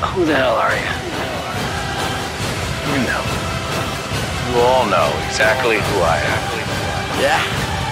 Who the hell are you? You know. You all know exactly who I am. Yeah?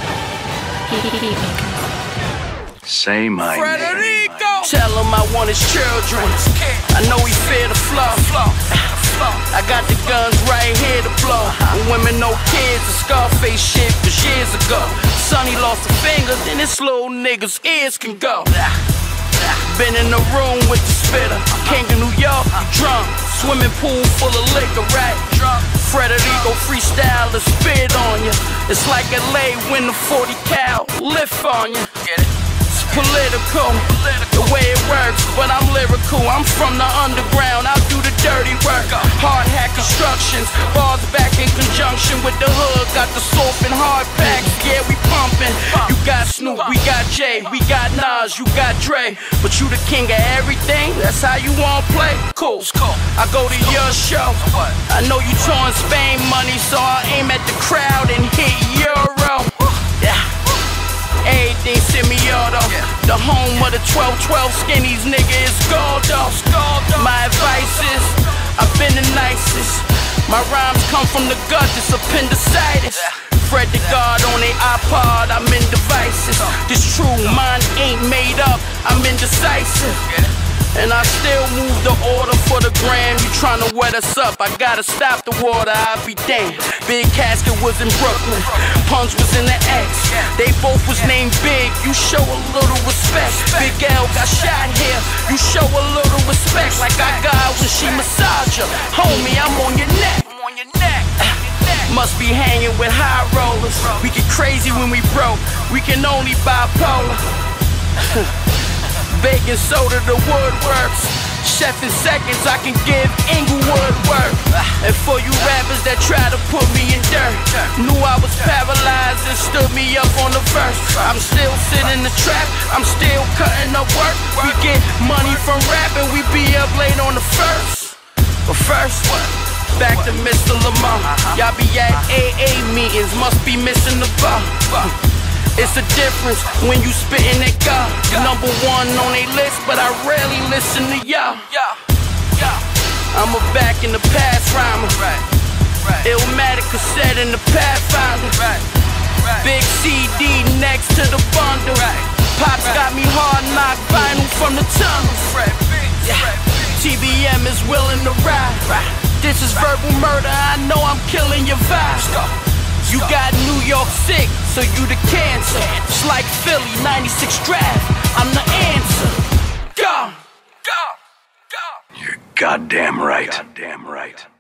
Say my name. Tell him I want his children. I know he fear the flow. I got the guns right here to blow. Women, no kids, the Scarface shit was years ago. Sonny lost a finger, then this little nigga's ears can go. Been in the room with the spitter. King of New York, drunk. Swimming pool full of liquor, right? Frederico freestyle to spit on you. It's like LA when the 40 cal lift on you. It's political, the way it works, but I'm lyrical. I'm from the underground, I'll do the dirty work. Hard hat constructions, bars back in conjunction with the hood. Got the soft and hard packs, yeah, we pumping. You got Snoop, we got Jay, we got Nas, you got Dre. But you the king of everything, that's how you wanna play? Cool. I go to your show, I know you touring Spain money, so I aim at the crowd and hit Euro. Yeah. Everything semi-auto. The home of the 12-12 skinnies, nigga, is Goldo. My advice is, I've been the nicest. My rhymes come from the gut, it's appendicitis. Fred the God on a iPod, I'm in devices. This true, mine ain't made up, I'm indecisive. And I still move the order for the gram. You tryna wet us up, I gotta stop the water, I'll be damned. Big Casket was in Brooklyn, Punch was in the X. They both was named Big, you show a little respect. Big L got shot here, you show a little respect. Like I got when she massage her. Homie, I'm on your neck. Must be hanging with high rollers. We get crazy when we broke, we can only bipolar. Baking soda, the woodworks. Chef in seconds, I can give Inglewood work. And for you rappers that try to put me in dirt, knew I was paralyzed and stood me up on the verse. I'm still sitting in the trap, I'm still cutting up work. We get money from rapping, we be up late on the first. But first, back to Mr. Lamar. Y'all be at AA meetings, must be missing the bar. It's a difference when you spittin' that God. Number one on they list, but I rarely listen to y'all. I'm a back in the past rhymer. Illmatic cassette in the Pathfinder. Big CD next to the bundle. Pops got me hard knock vinyl from the tunnel. TBM is willing to ride. This is verbal murder, I know I'm killing your vibe. You got New York sick, so you the cancer. It's like Philly, 96 draft, I'm the answer. Go! You're goddamn right.